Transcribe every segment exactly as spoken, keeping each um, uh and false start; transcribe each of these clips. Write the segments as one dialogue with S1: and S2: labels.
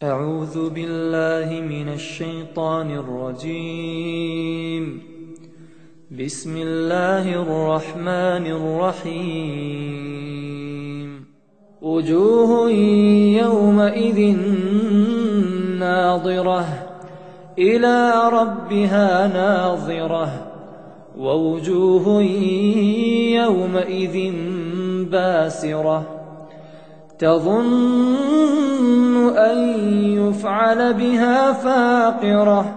S1: أعوذ بالله من الشيطان الرجيم. بسم الله الرحمن الرحيم. وجوه يومئذ ناظرة إلى ربها ناظرة ووجوه يومئذ باسرة تظن أن يفعل بها فاقرة.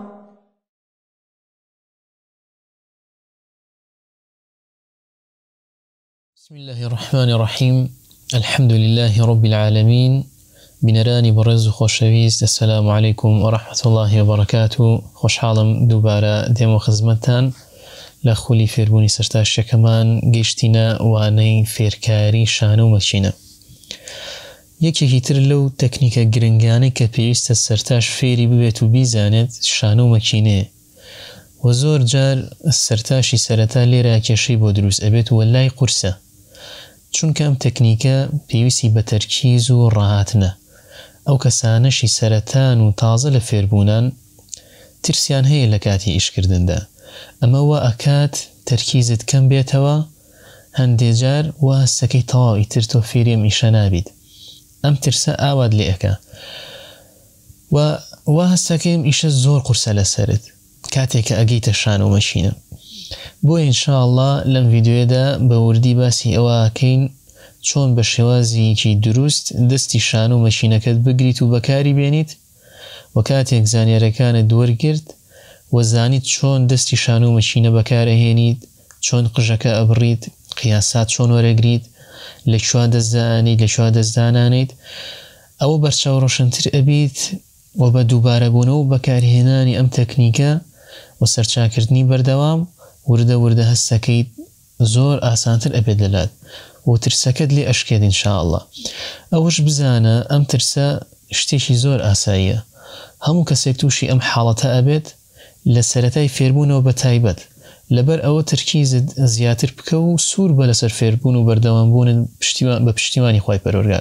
S2: بسم الله الرحمن الرحيم. الحمد لله رب العالمين. بنراني برز خوشويست. السلام عليكم ورحمة الله وبركاته. خوش حالم دوباره ديمو خزمتان لخولي فيربوني سرتاش كمان گشتنا واني فيركاري شانو مچينه. یەکێکی تر لەو تەکنیکە گرنگانەی کە پێویستە سەرتاش فێری ببێت و بیزانێت شانۆ و مەکینەیە و زۆر جار سەرتاشی سەرەتا لێرە کێشەی بۆ دروست ئەبێت و لای قورسە، چونکە ئەم تەکنیکە پێویستی بە تەرکیز و ڕاهاتنە. ئەو کەسانەشی سەرەتان و تازە لە فێربوونان ترسیان هەیە لە کاتی ئیشکردندا، ئەمە وا ئەکات تەرکیزت کەم بێتەوە، هەندێک جار وا هەستەکەی تەواو ئیتر تۆ فێری ئەم ئیشە نابیت. ئەم ترسە ئاوات لێ ئەکا و وا هەستەکەیم ئیشە زۆر قورسە لەسەرت کاتێککە ئەگەیتە شانۆ و مەشینە. بۆ ئینشاءالله لەم ڤیدیۆیەدا بە وردی باسی ئەوە ئەکەین چۆن بە شێوازیکی دروست دەستی شانۆ و مەشینەکەت بگریت و بەکاری بێنیت و کاتێک زانیاریەکانت دووەرگرت و زانیت چۆن دەستی شانۆ و مەشینە بەکارەهێنیت، چۆن قژەکە ئەبڕیت، قیاسات چۆن وەرەگریت، لەکوێ دەستدانیت لەکوێ دەستدانانیت، ئەوە بەرچاو ڕۆشنتر ئەبیت و بە دووبارەبوونەوە و بەکارهێنانی ئەم تەکنیکە و سەرچاکردنی بەردەوام وردە وردە هەستەکەیت زۆر ئاسانتر ئەبێت لەلات و ترسەکەت لێ ئەشکێت ئینشاءالله. ئەوەش بزانە ئەم ترسە شتێکی زۆر ئاساییە. هەموو کەسێک تووشی ئەم حاڵەتە ئەبێت لە سەرەتای فێربوونەوە بە تایبەت، لەبەر ئەوە تەرکیزت زیاتر بکە و سوور بە لەسەر فێربوون و بەردەوامبوونت بە پشتیوانی خوای پەروەردگار.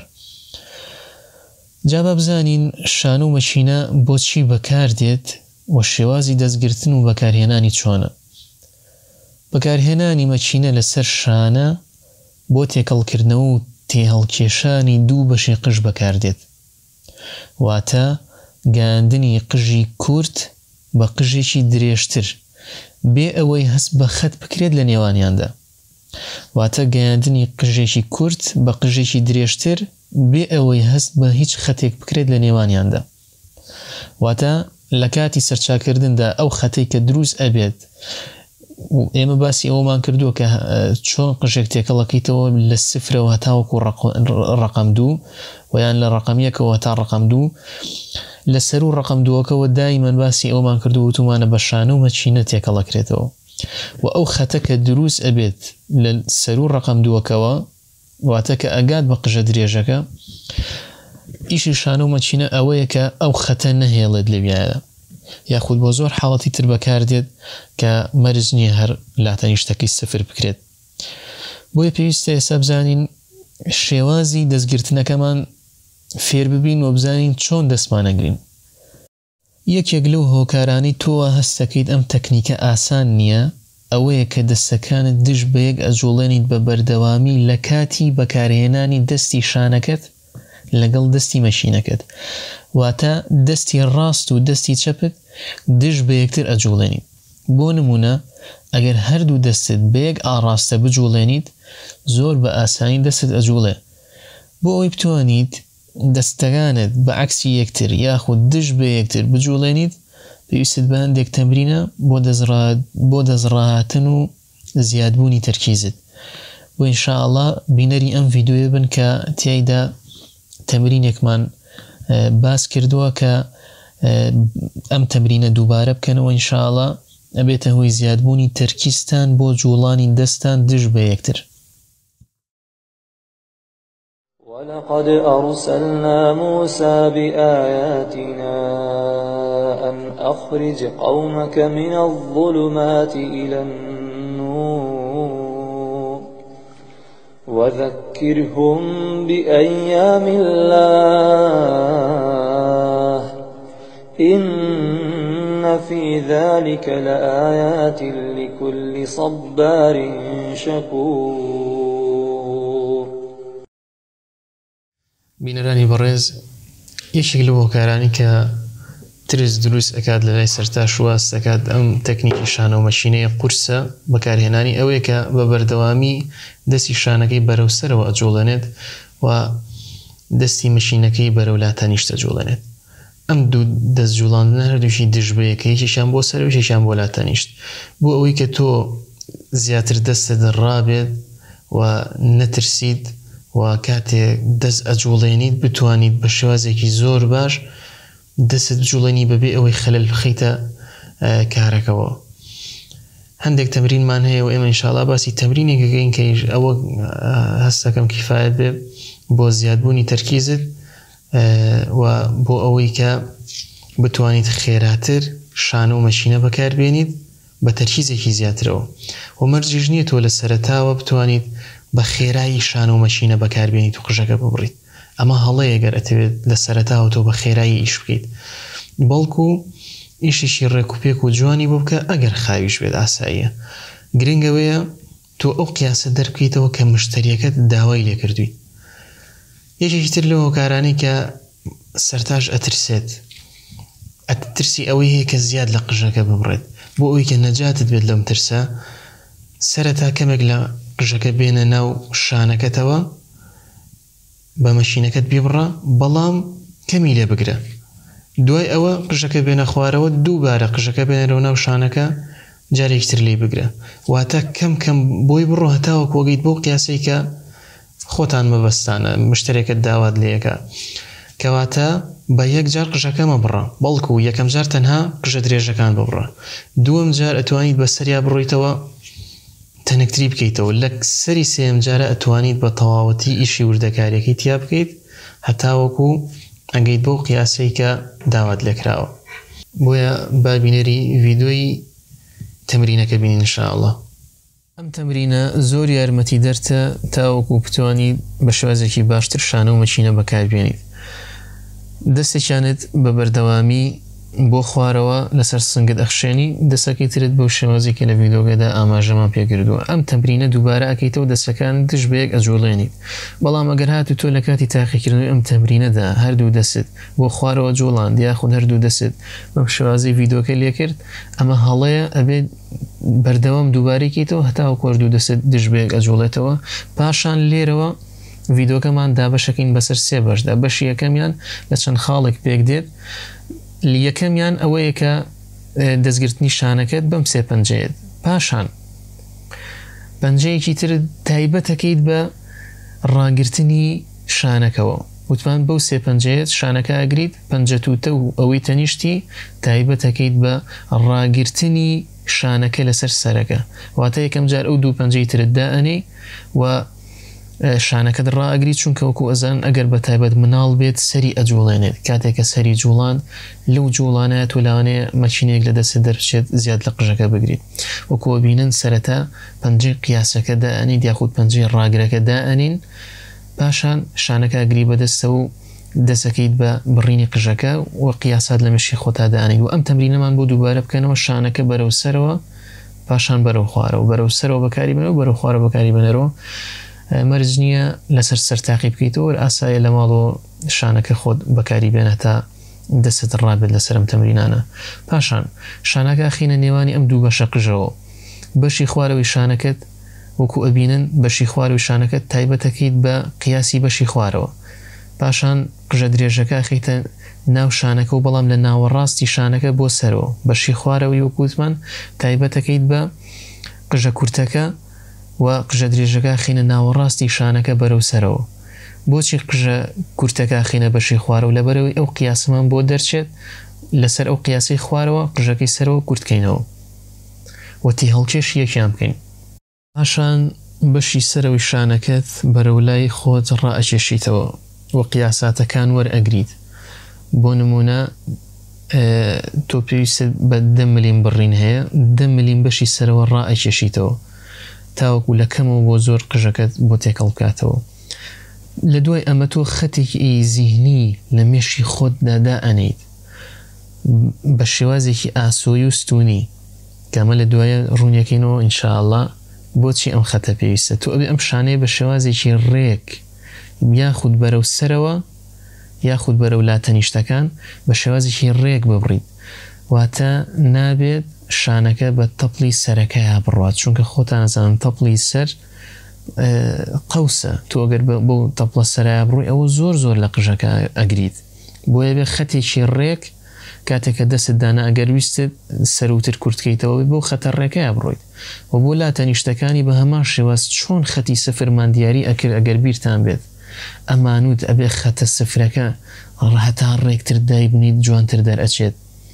S2: جا با بزانین شانۆ و مەشینە بۆچی بەکاردێت و شێوازی دەستگرتن و بەکارهێنانی چۆنە. بەکارهێنانی مەچینە لەسەر شانە بۆ تێکەڵکردنەوە و تێهەڵکێشانی دوو بەشی قژ بەکاردێت، واتە گەاندنی قژی کورت بە قژێکی درێژتر بێ ئەوەی هەست بە خەت بکرێت لە نێوانیاندا، واتە گەیاندنی قژێکی کورت بە قژێکی درێژتر بێ ئەوەی هەست بە هیچ خەتێک بکرێت لە نێوانیاندا. واتە لە کاتی سەرچاکردندا ئەو خەتێک کە دروست ئەبێت و ئێمە باسی ئەوەمان کردووە کە چۆن قژێک تێکەڵەکەیتەوە لە سفرەوە هەتاوەکو ڕقم دوو و یان لە ڕقم یەکەوە تا ڕقم دوو، لەسەر و ڕقم دووەکەوە دایمەن باسی ئەومان کردو وتومانە بە شانۆ و مەچینە تێکەڵەکرێتەوە و ئەو خەتە کە دروست ئەبێت لە سەر و ڕقم دووەکەوە واتە کە ئەگات بە قژە درێژەکە، ئیشی شانۆ و مەچینە ئەوەیە کە ئەو خەتە نەهێڵێت لەویایە، یاخود بۆ زۆر حاڵەتی تر بەکاردێت کە مەرج نییە هەر لاتەنی شتەکەی سفر بکرێت. بۆیە پێویستە ئێستا بزانین شێوازی دەستگرتنەکەمان فێر ببین و بزانین چۆن دەستمانەگرین. یەکێک لەو هۆکارانی تۆوە هەستەکەیت ئەم تەکنیکە ئاسان نییە، ئەوەیە کە دەستەکانت دش بە یەک ئەجوڵێنیت بە بەردەوامی لە کاتی بەکارهێنانی دەستی شانەکەت لەگەڵ دەستی مەشینەکەت، واتە دەستی ڕاست و دەستی چەپت دش بە یەکتر ئەجوڵێنیت. بۆ نمونە ئەگەر هەردوو دەستت بە یەک ئاڕاستە بجوڵێنیت زۆر بە ئاسانی دەستت ئەجوڵێ. بۆ ئەوەی بتوانیت دەستەکانت بە عەکسی یەکتر یاخود دش بە یەکتر بجوڵێنیت پێویستت بە هەندێک تەمرینە بۆ دەستڕاهاتن و زیادبوونی تەرکیزت. بۆ ئینشاءالله بینەری ئەم ڤیدیۆیە بن کە تیایدا تەمرینێکمان باس کردووە کە ئەم تەمرینە دووبارە بکەنەوە ئینشاءالله ئەبێتە هۆی زیادبوونی تەرکیزتان بۆ جوڵانی دەستان دش بە یەکتر.
S1: ولقد أرسلنا موسى بآياتنا أن أخرج قومك من الظلمات إلى النور وذكرهم بأيام الله إن في ذلك لآيات لكل صبار شكور.
S2: بینەرانی بەڕێز، یەکێک لەو هۆکارانی کە ترس دروست ئەکات لە لای سەرتا شواست دەکات ئەم تەکنیکی شانە و مەشینەیە قورسە بەکارهێنانی ئەوەیە کە بە بەردەوامی دەستی شانەکەی بەرەوسەرەوە ئەجوڵێنێت و دەستی مەشینەکەی بەرەو لاتانیش دەجوڵێنێت. ئەم دوو دەست جوڵاندنە هەردووشی دژبەیەکە، یەکێکیان بۆ سەر و یەکێکیان بۆ لاتانیشت، بۆ ئەوەی کە تۆ زیاتر دەستت ڕابێت و نەترسیت و کاتێک دەست ئەجوڵێنیت بتوانیت بە شێوازێکی زۆر باش دەست بجوڵێنی بەبێ ئەوەی خەلەل بخەیتە کارەکەەوە. هەندێک تەمرینمان هەیە و ئێمە ئینشاڵڵا باسی تەمرینێکەکەین کە ئەوە هەستەکەم کیفایەت بێ بۆ زیادبوونی تەرکیزت و بۆ ئەوەی کە بتوانیت خێراتر شانە و مەشینە بەکاربێنیت بە تەرکیزێکی زیاترەوە. و مەرجیش نییە تۆ لە سەرەتاوە بتوانیت بە خێرایی شانە و مەشینە بەکاربێنیت و قژەکە ببڕیت. ئەمە هەڵەیە گەر ئەتەوێت لە سەرەتاوە تۆ بە خێرایی ئیش بکەیت، بەڵکو ئیشیشی ڕێکوپێک و جوانی بۆ بکە ئەگەر خاویش بێت ئاساییە. گرنگەوەیە تۆ ئەو قیاسە دەربکەیتەوە کە مشتریەکەت داوای لێ کردوویت. یەکێکی تر لەو هۆکارانەی کە سەرتاش ئەترسێت، ئەترسی ئەوەی هەیە کە زیاد لە قژەکە ببڕێت. بۆ ئەوەی کە نەجاتت بێت لەم ترسە، سەرەتا کەمێک لە قژەکە بێنە ناو شانەکەتەوە، بە مەشینەکەت بیبڕە، بەڵام کەمی لێ بگرە. دوای ئەوە قژەکە بێنە خوارەوە، دووبارە قژەکە بێنەرەوە ناو شانەکە، جارێکتر لێ بگرە. واتە کەم کەم بۆی بڕۆ هەتاوە کۆگەیت بۆ قیاسەی کە خۆتان مەبەستانە مشترێکت داوات لێیەکە، کەواتە بە یەک جار قژەکە مەبڕە، بەڵکو یەکەم جار تەنها قژە درێژەکان ببڕە، دووەم جار ئەتوانیت بە سەریا بڕۆیتەوە تەنکتری بکەیتەوە، لە سەری سێم جارە ئەتوانیت بە تەواوەتی ئیشی وردەکاریەکەی تیا بکەیت هەتاوەکو ئەگەیت بۆ قیاسەی کە داوات لێکراوە. بۆیە بابینەری ڤیدۆی تەمرینەکە بینین ئینشاءڵڵا. ئەم تەمرینە زۆر یارمەتی دەرتە تاوەکو بتوانیت بە شێوازێکی باشتر شانە و مەشینە بەکاربێنیت. دەستێکیانت بە بەردەوامی بۆ خوارەوە لەسەر سنگت ئەخشێنی، دەسەکەی ترت بەو شێوازێکی لە ڤیدۆگەدا ئاماژەمان پێکردووە. ئەم تەمرینە دووبارە ئەکەیتەوە دەستەکان دژ بەیەک ئەجوڵێنیت، بەڵام ئەگەر هاتو تۆ لە کاتی تاقیکردنەوەی ئەم تەمرینەدا هەردوو دەست بۆ خوارەوە جوڵاند یاخود هەردوو دەست بەم شێوازەی ڤیدۆکە لێ کرد، ئەمە هەڵەیە ئەبێت بەردەوام دووبارەیکەیتەوە هەتاوە کۆردوو دەست دژ بەیەک ئەجوڵێتەوە. پاشان لێرەوە ڤیدۆکەمان دابەشەکەین بەسەر سێ بەشدا. بەشی یەکەمیان لە چەند خاڵێک پێک دێت، یەکەمیان ئەوەیە کە دەستگرتنی شانەکەت بەم سێ پەنجەیەت، پاشان پەنجەیەکی تر تایبەتەکەیت بە ڕاگرتنی شانەکەەوە، وتمان بەو سێ پەنجەیەت شانەکە ئەگریت، پەنجە تووتە و ئەوەی تەنیشتی تایبەتەکەیت بە ڕاگرتنی شانەکە لەسەر سەرەکە. واتە یەکەم جار ئەو دوو پەنجەی ترت دائەنێ و شانەکەت ڕائەگریت، چونکە وەکو ئەزان ئەگەر بە تایبەت مناڵ بێت سەری ئەجوڵێنێت. کاتێککە سەری جوڵاند لەو جوڵانەیە تۆ لەوانەیە مەچینێک لە دەست دەربچێت زیاد لە قژەکە بگریت. وەکووە بینن سەرەتا پەنجەی قیاسەکە دائەنین یاخود پەنجەی ڕاگرەکە دائەنین، پاشان شانەکە ئەگری بەدەستە و دەسەکەیت بە بڕینی قژەکە و قیاسات لە مشی خۆتا دائەنین. و ئەم تەمرینەمان بۆ دووبارە بکەنەوە، شانەکە بەرەو سەرەوە، پاشان بەرەو خوارەوە، بەرەو سەرەوە بەکاری بنەوە، بەرەو خوارە بەکاری بنەرەوە. مەرج نییە لەسەر سەر تاقی بکەیتەوە، ئاسایە لە ماڵەوە شانەکە خۆت بەکاری بێنە تا دەست ڕابێت لەسەر ئەم تەمرینانە. پاشان شانەکە خینە نێوانی ئەم دوو بەشە قژەوە. بەشی خوارەوەی شانەکەت وەکو ئەبینن بەشی خوارەوەی شانەکەت تایبەتەکەیت بە قیاسی بەشی خوارەوە، پاشان قژە درێژەکە خیتە ناو شانەکە و بەڵام لە ناوەڕاستی شانەکە بۆ سەرەوە. بەشی خوارەوەی وەکوتمان تایبەتەکەیت بە قژە کورتەکە و قژە درێژەکە خینە ناوەڕاستی شانەکە بەرەو سەرەوە. بۆچی قژە کورتەکە خینە بەشی خوارەوە؟ لەبەرەوەی ئەو قیاسمان بۆ دەرچێت لەسەر ئەو قیاسی خوارەوە قژەکەی سەرەوە کورتکەینەوە وەتی هەڵکێش یەکیان بکەین. پاشان بەشی سەرەوەی شانەکەت بەرەو لای خۆت ڕائەکێشیتەوە و قیاساتەکان وەرئەگریت. بۆ نمونە تۆ پێویستت بە دە ملیم بڕین هەیە، دە ملیم بەشی سەرەوە ڕائەکێشیتەوە تاوەکو لە کەمەوە بۆ زۆر قژەکەت بۆ تێکەڵ بکاتەوە. لە دوای ئەمە تۆ خەتێکی زیهنی لە مێشی خۆتدا دائەنیت، بە شێوازێکی ئاسۆیی و ستونی کەمە لە دوایە ڕوونیەکەینەوە ئینشاءالله بۆچی ئەم خەتە پێویستە تۆ ئەبێ ئەم شانەیە بە شێوازێکی ڕێک یاخود بەرەو سەرەوە یاخود بەرەو لاتەنیشتەکان بە شێوازێکی ڕێک ببڕیت واتە نابێت شانەکە بە تەپڵی سەرەکەیە بڕوات چونکە خۆتان نەزانن تەپڵی سەر قەوسە تۆ ئەگەر بۆ تەپڵە سەرایە بڕووی ئەوە زۆر زۆر لە قژەکە ئەگریت بۆیە بێ خەتێکی ڕێک کاتێککە دەست دانا ئەگەر ویستت سەروتر کورتکەیتەوە بۆ خەتە ڕێکەیە بڕۆیت و بۆ لاتەنیشتەکانی بە هەمان شێواز چۆن خەتی سفرمان دیاری ئەکرد ئەگەر بیرتان بێت ئەمانوت ئەبێ خەتە سفرەکە هەتا ڕێکتر دای بنیت جوانتر دەرئەچێت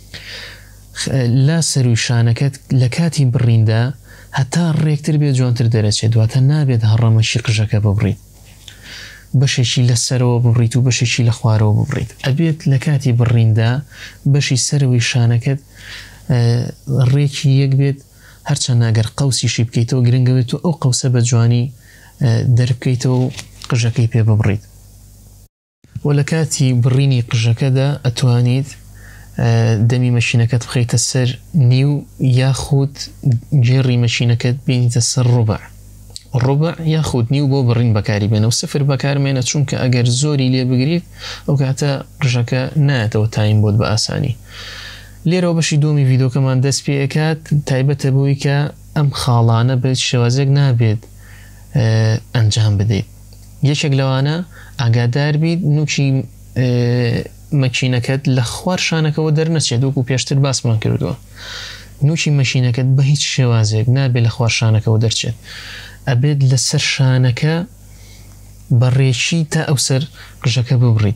S2: لا سەروی شانەکەت لە کاتی بڕیندا هەتا ڕێکتر بێت جوانتر دەرەچێت دواتە نابێت هەڕەمەشی قژەکە ببڕیت بەشێکی لە سەرەوە ببڕیت و بەشێکی لە خوارەوە ببڕیت ئەبێت لە کاتی بڕیندا بەشی سەرەوەی شانەکەت ڕێکی یەک بێت هەرچەند ناگەر قەوسیشی بکەیتەوە گرنگە بێت و ئەو قەوسە بە جوانی دەربکەیتەوە و قژەکەی پێ ببڕیت و لە کاتی بڕینی قژەکەدا ئەتوانیت دەمی مەشینەکەت بخەیتە سەر نیو یاخود جێڕی مەشینەکەت بینیتە سەر ڕوبع ڕوبع یاخود نیو بۆ بڕین بەکاری بێنە و سفر بەکارمێنە چونکە ئەگەر زۆری لێ بگریت ئەو کاتە قژەکە نایەتەوە تایم بۆت بە ئاسانی لێرەوە بەشی دومی ڤیدۆکەمان دەست پێ ئەکات تایبەتە بۆی کە ئەم خاڵانە بە شێوازێک نابێت ئەنجام بدەیت یەکێک لەوانە ئاگادار بیت نوچی مەکینەکەت لە خوار شانەکەەوە دەرنەچێت وەکو پێشتر باسمان کردووە نوچی مەشینەکەت بە هیچ شێوازێک نابێت لە خوار شانەکەەوە دەرچێت ئەبێت لەسەر شانەکە بەڕێکی تا ئەو سەر قژەکە ببڕیت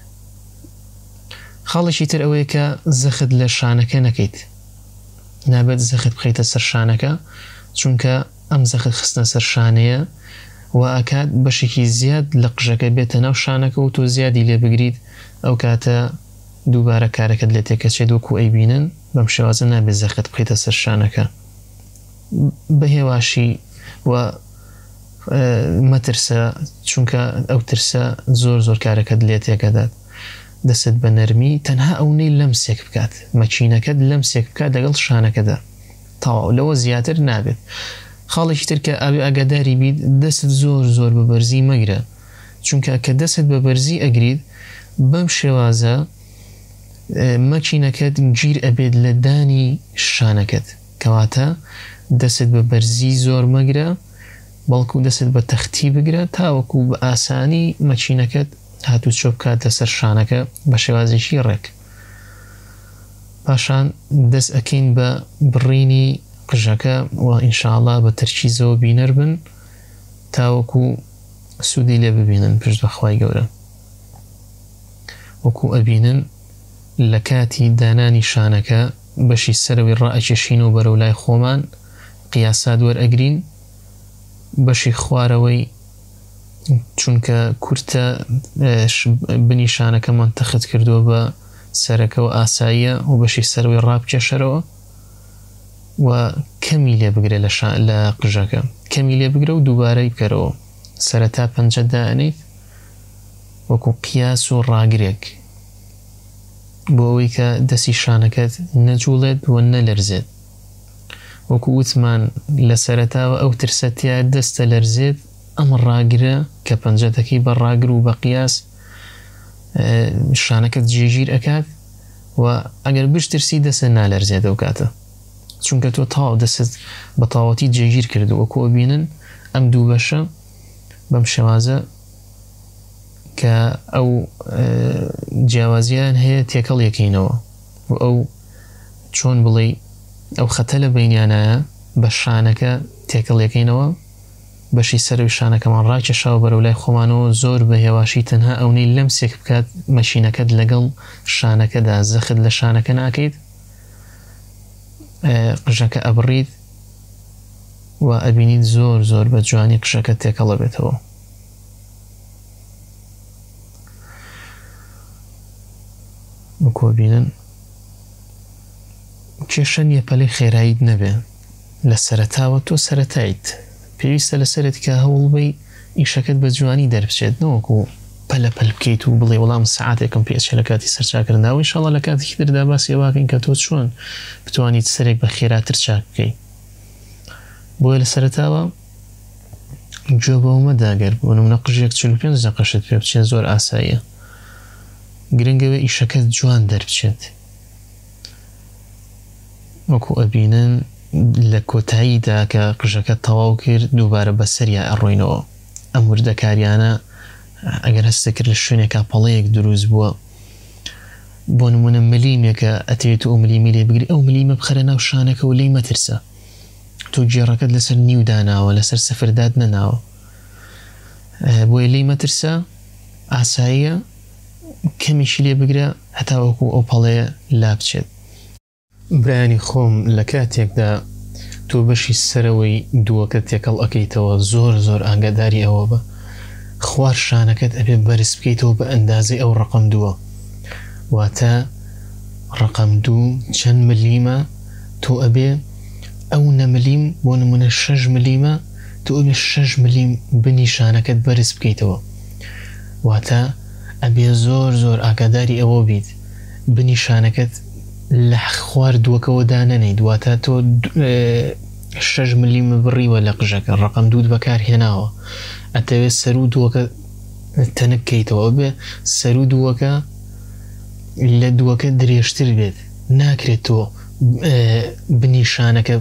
S2: خاڵێکی تر ئەوەیە کە زەخت لە شانەکە نەکەیت نابێت زەخت بخەیتە سەر شانەکە چونکە ئەم زەخت خستنە سەر شانەیە و ئاکات بەشێکی زیاد لە قژەکە بێتە ناو شانەکە و تۆ زیادی لێ بگریت ئەو کاتە دووبارە کارەکەت لێ تێکەچێت وەکو ئەیبینن بەم شێوازە نابێت زەخت بخەیتە سەر شانەکە بە هێواشی و مەترسە چونکە ئەو ترسە زۆر زۆر کارەکەت لێ تێکەدات دەست بە نەرمی تەنها ئەوەی لەمسێک بکات مەچینەکەت لەمسێک بکات لەگەڵ شانەکەدا تەواو لەوە زیاتر نابێت خاڵێکی تر کە ئاوێ ئاگاداری بیت دەست زۆر زۆر بە بەرزی مەگرە چونکە کە دەست بە بەرزی ئەگریت بەم شێوازە مەچینەکەت گیر ئەبێت لە دانی شانەکەت کەواتە دەست بە بەرزی زۆر مەگرە بەڵکو دەست بە تەختی بگرە تاوەکو بە ئاسانی مەچینەکەت هاتوو چۆ بکات لەسەر شانەکە بە شێوازێکی ڕێک پاشان دەست ئەکەین بە بڕینی قژەکە و ئینشاءالله بە تەرکیزەوە بینەر بن تاوەکو سوودی لێ ببینن پشت بەخوای گەورە وەکو ئەبینن لە کاتی دانانی شانەکە بەشی سەرەوەی ڕائەکێشین و بەرەو لای خۆمان قیاسات وەرئەگرین بەشی خوارەوەی چونکە کورتە بنی شانەکەمان تەخت کردووە بە سەرەکەەوە ئاساییە و بەشی سەرەوەی ڕابکێشەرەوە و کەمی لێ بگرێت لە قژەکە کەمی لێ بگرە و دووبارەی بکەرەوە سەرەتا پەنجە دائەنیت وەکو قیاس و ڕاگرێک بۆ ئەوەی کە دەستی شانەکەت نەجوڵێت و نەلەرزێت وەکو وتمان لە سەرەتاوە ئەو ترسەتیا دەستە لەرزێت ئەم ڕاگرە کە پەنجەتەکەی بە ڕاگر و بە قیاس شانەکەت جێگیر ئەکات و ئەگەر بشترسی دەستە نالەرزێت ئەو کاتە چونکە تۆ تاو دەست بە تاوەتی جێگیر کرد وەکو بینن ئەم دوو بەشە بەم شێوازە کە ئەو جیاوازیان هەیە تێکەڵ یەکەینەوە و ئەو چۆن بڵێ ئەو خەتە لە بینیانایە بە شانەکە تێکەڵ یەکەینەوە بەشی سەروی شانەکەمان ڕاکێشاوە بەرەو لای خۆمانەوە زۆر بە هێواشی تەنها ئەوەی لەمسێک بکات مەشینەکەت لەگەڵ شانەکەدا زەخت لە شانەکە ناکەیت قژەکە ئەبڕیت و ئەبینیت زۆر زۆر بە جوانی قژەکە تێکەڵە بێتەوە وەکو بینن کێشە نیە پەلەی خێراییت نەبێ لە سەرەتاوە تۆ سەرەتایت پێویستە لە سەرت کە هەوڵ بی ئیشەکەت بە جوانی دەربچێت نەوەکو پەلە پەل بکەیت و بڵێ وەڵام سەعاتێکم پێچێ لە کاتی سەرچاکردنەوە و ئینشاڵڵا لە کاتێکی تردا باسی ئەوەکەین کە تۆ چۆن بتوانیت سەرێک بە خێراتر چاک بکەیت. بۆیە لە سەرەتاوە گوێ بەوە مەداگەر بۆ نمونە قژێک چل و پێنج دەقەشت پێ بچێت زۆر ئاساییە، گرنگەوە ئیشەکەت جوان دەربچێت. وەکو ئەبینن لە کۆتاییدا کە قژەکە تەواو کرد دووبارە بەسەریا ئەڕۆینەوە. ئەم وردەکاریانە ئەگەر هەستە کرد لە شوێنێکا پەڵەیەک دروست بووە بۆ نمونە ملیمێکە ئەتەوێت و ئەو ملیمی لێ بگری ئەو ملیمە بخەرە ناو شانەکە و لێی مەترسە، تۆ گێڕەکەت لەسەر نیو داناوە لەسەر سەفرداد نەناوە، بۆیە لێی مەترسە ئاساییە کەمیشی لێ بگرە هەتا وەکو ئەو پەڵەیە لا بچێت. برایانی خۆم لە کاتێکدا تۆ بەشی سەرەوەی دووەکە تێکەڵ ئەەکەیتەوە زۆر زۆر ئاگاداری ئەوە بە خوار شانەکەت ئەبێ بەرز بکەیتەوە بە ئەندازەی ئەو ڕقم دووە، واتە ڕقم دوو چەند ملیمە تۆ ئەبێ ئەو نەملیم بۆ نمونە شەش ملیمە تۆ ئەبێ شەش ملیم بنی شانەکەت بەرز بکەیتەوە، واتە ئەبێ زۆر زۆر ئاگاداری ئەوە بیت بنی شانەکەت لە خوار دووەکەوە دانەنەی، دواتە تۆ شەش ملیمە بڕیوە لە قژەکە ڕقم دووت بەکار هێناوە، ئەتەوێت سەر و دووەکە تەنک بکەیتەوە بێ سەر و دووەکە لە دووەکە درێژتر بێت، ناکرێت تۆ بنی شانەکە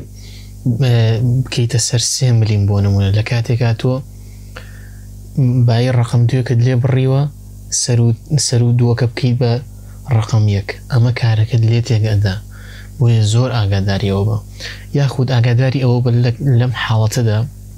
S2: بکەیتە سەر سێ ملیم بۆ نمونە لە کاتێکا تۆ بای ڕقم دووەکەت لێ بڕیوە سەر و دووەکە بکەیت بە ڕقم یەک، ئەمە کارەکەت لێ تێگەدا، بۆیە زۆر ئاگاداری ئەوە بە یاخود ئاگاداری ئەوە بە لەم حاڵەتەدا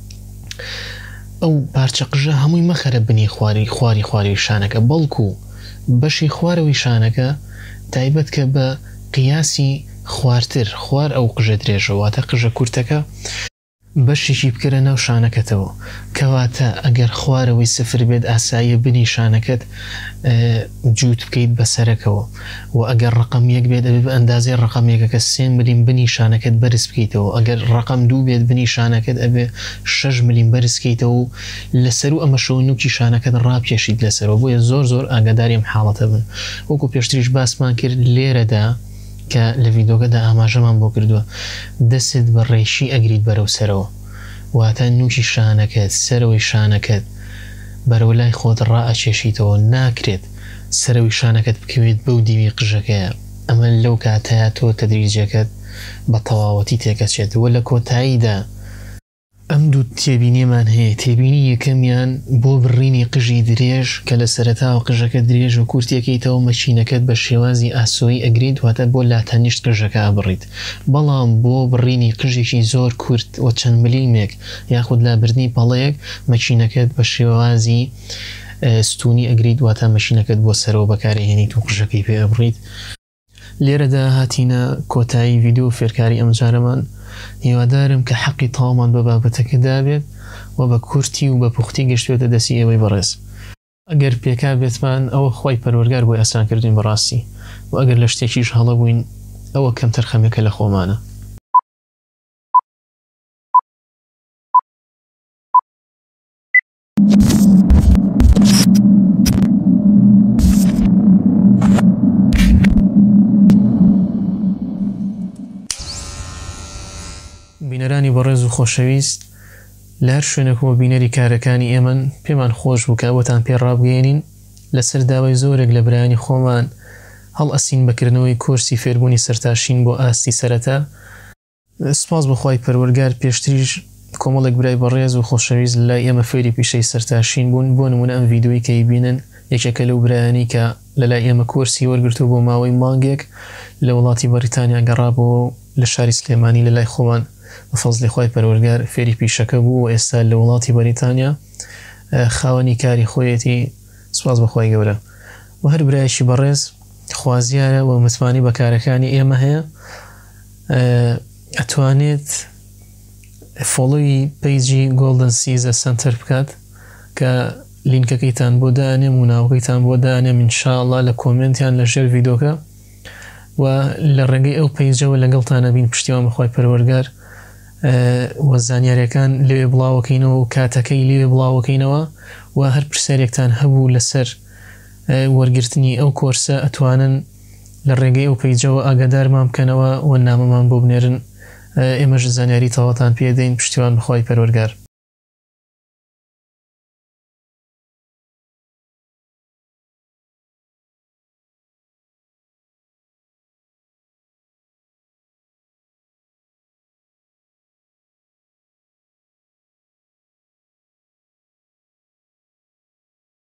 S2: ئەو پارچە قژە هەمووی مەخەرە بنی خواری خواری خواری شانەکە، بەڵکو بەشی خوارەوەی شانەکە تایبەت کە بە قیاسی خوارتر خوار ئەو قژە درێژەوە، واتە قژە کورتەکە بەشێکی بکرە ناو شانەکەتەوە، کەواتە ئەگەر خوارەوەی سفر بێت ئاساییە بنی شانەکەت جووت بکەیت بەسەرەکەوە، و ئەگەر ڕقم یەک بێت ئەبێت بە ئەندازەی ڕقم یەکەکە سێ ملیم بنی شانەکەت بەرز بکەیتەوە، ئەگەر ڕقم دوو بێت بنی شانەکەت ئەبێ شەش ملیم بەرز بکەیتەوە و لەسەر و ئەمە شەو نوکی شانەکەت ڕاپێشیت لەسەرەوە، بۆیە زۆر زۆر ئاگاداریم حاڵەتە بن. وەکو پێشتریش باسمان کرد لێرەدا کە لە ڤیدۆکەدا ئاماژەمان بۆ کردووە دەست بە ڕێشی ئەگریت بەرەو سەرەوە، واتە نوکی شانەکەت سەرەوەی شانەکەت بەرەو لای خۆت ڕائەکێشیتەوە، ناکرێت سەرەوەی شانەکەت بکەوێت بەو دیوی قژەکەیە، ئەمە لەو کاتەیە تۆ تەدریجەکەت بە تەواوەتی تێکەچێت. وە لە کۆتاییدا ئەم دوو تێبینیەمان هەیە، تێبینی یەکەمیان بۆ بڕینی قژی درێژ کە لە سەرەتاوە قژەکە درێژ و کورتێکیتەوە مەچینەکەت بە شێوازی ئاسۆیی ئەگریت، واتە بۆ لاتەنیشت قژەکە ئەبڕیت، بەڵام بۆ بڕینی قژێکی زۆر کورت و چەند ملیمێک یاخود لابردنی پەڵەیەک مەچینەکەت بە شێوازی ستونی ئەگریت، واتە مەشینەکەت بۆ سەرەوە بەکارهێنیت و قژەکەی پێ ئەبڕیت. لێرەدا هاتینە کۆتایی ڤیدیۆ فێرکاری ئەم جارەمان، هیوادارم کە حەقی تاوامان بە بابەتەکەدا بێت و بە کورتی و بە پوختی گەشتوێتە دەستی ئێوەی بەڕێز. ئەگەر پێکا بێتمان ئەوە خۆی پەروەردگار بۆی ئاسان کردوین بەڕاستی، و ئەگەر لە شتێکیش هەڵە بووین ئەوە کەم تەرخەمێکە لە خۆمانە. بینەرانی بەڕێز و خۆشەویست، لە هەر شوێنێکەوە بینەری کارەکانی ئێمەن پێمان خۆش بوو کە ئەوەتان پێ ڕابگەێنین لەسەر داوای زۆرێک لە برایانی خۆمان هەڵ ئەسین بەکردنەوەی کۆرسی فێربوونی سەرتاشین بۆ ئاستی سەرەتا. سپاس بەخوای پەروەردگار، پێشتریش کۆمەڵێک برای بەڕێز و خۆشەویست لای ئێمە فێری پیشەی سەرتاشین بوون، بۆ نمونە ئەم ڤیدۆی کە بینن یەکێکە لەو برایانی کە لەلای ئێمە کۆرسی وەرگرتووە بۆ ماوەی مانگێک لە وڵاتی بەریتانیا گەڕابەوە لە شاری سلێمانی لەلای خۆمان بەفەزلی خوای پەروەردگار فێری پیشەکە بوو و ئێستا لە وڵاتی بەریتانیا خاوەنی کاری خۆیەتی. سپاس بەخوای گەورە. و هەر برایشی بەڕێز خوازیارە و متمانی بە کارەکانی ئێمە هەیە، ئەتوانێت فۆڵۆی پەیجی گۆڵدن سیزە سنتەر بکات کە لینکەکەیتان بۆ دانێم و ناوەکەیتان بۆ دانێم ئینشاءڵڵا لە کۆمنتیان لە ژێر ڤیدۆکە، و لە ڕێگەی ئەو پەیجەوە لەگەڵتانە بین پشتیوان بەخوای پەروەردگار و زانیاریەکان لێوێ بڵاوەکەینەوە و کاتەکەی لێوێ بڵاوەکەینەوە، و هەر پرسیارێکتان هەبوو لەسەر وەرگرتنی ئەو کۆرسە ئەتوانن لە ڕێگەی ئەو پەیجەوە ئاگادارمان بکەنەوە و نامەمان بۆ بنێرن. ئێمەش زانیاری تەواوەتان پێدەین. پشتیوان بخوای پەروەردگار.